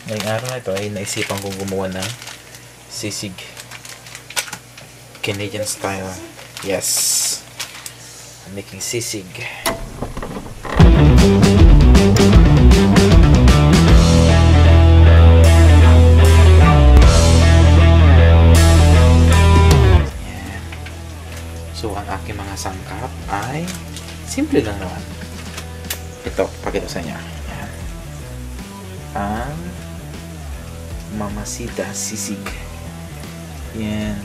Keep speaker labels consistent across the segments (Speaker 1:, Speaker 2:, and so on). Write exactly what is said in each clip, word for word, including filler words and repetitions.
Speaker 1: Ngayong araw na ito ay naisipan kong gumawa ng sisig Canadian style. Yes, I'm making sisig. Yan. So ang aking mga sangkap ay simple lang naman. Ito, pakita sa inyo. Yan. Ang Mamacita sisig. Yan.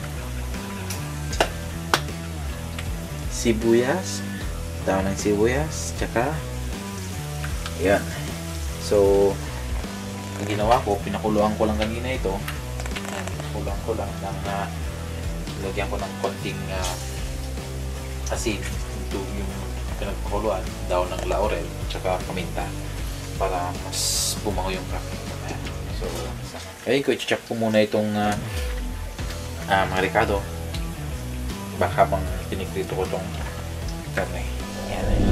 Speaker 1: Sibuyas, daon ng sibuyas, tsaka yan. So ang ginawa ko, pinakuluan ko lang kanina ito. Yan, pinakuluan ko lang ng uh, lagyan ko ng konting uh, asin ito yung pinagpakuluan, daon ng laurel, tsaka paminta para mas bumango yung crack. So, okay, ko i-check ko muna itong uh, uh, mga ricado baka habang pinikrito ko itong karne. Yan.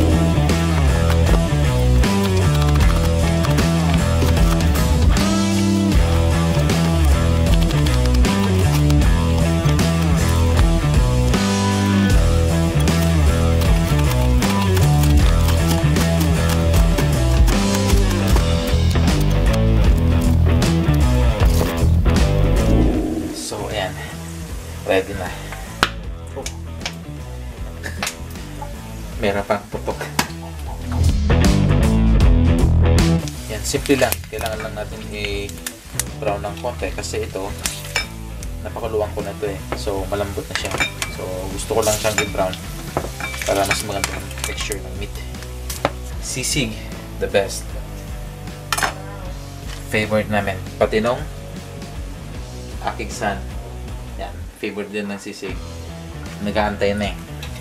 Speaker 1: Ready na. Oh. Meron pang putok. Yan, simple lang. Kailangan lang natin i-brown ng konti kasi ito napakuluwang ko na ito eh. So malambot na siya. So gusto ko lang siyang i-brown para mas maganda ang texture ng meat. Sisig, the best. Favorite namin. Pati nung aking son. Yan, favorite din ng sisig. Nag-aantay na eh.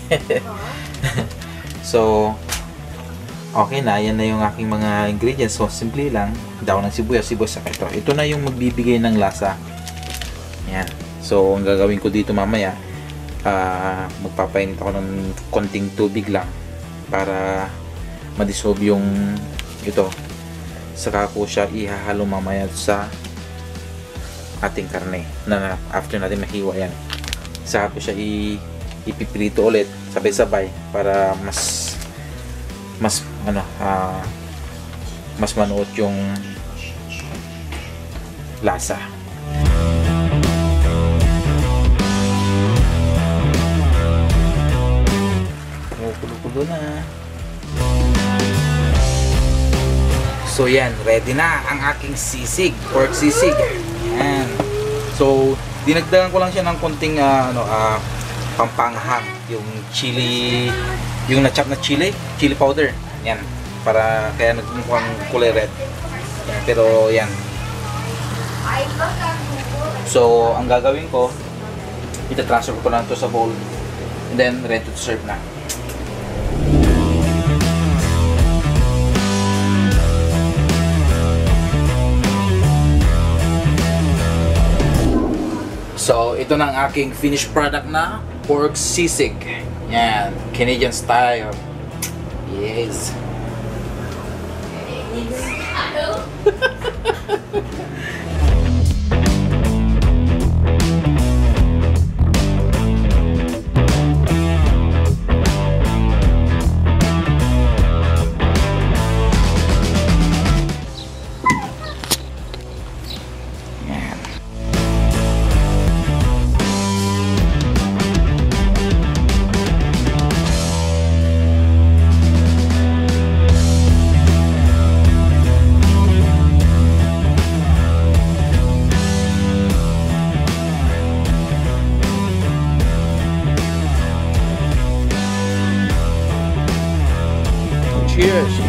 Speaker 1: So, okay na. Yan na yung aking mga ingredients. So, simple lang. Daon ng sibuyas, sibuyas sa ito. Ito na yung magbibigay ng lasa. Yan. So, ang gagawin ko dito mamaya, uh, magpapainit ako ng konting tubig lang para ma-dissolve yung ito. Saka ko siya ihahalo mamaya sa ating karne na after natin mahiwa yan. Saka ko siya i ipiprito ulit sabay-sabay para mas mas ano uh, mas manuot yung lasa. Kulo-kulo na. So yan, ready na ang aking sisig, pork sisig. Yan. So, dinagdagan ko lang siya ng konting uh, ano, uh, pampanghang, yung chili, yung na-chop na chili, chili powder. Yan, para kaya nagmukhang kulay red. Yan, pero yan. So, ang gagawin ko, ita-transfer ko lang ito sa bowl and then ready to serve na. So, ito na ang aking finished product na pork sisig. Yan, Canadian style. Yes. Cheers!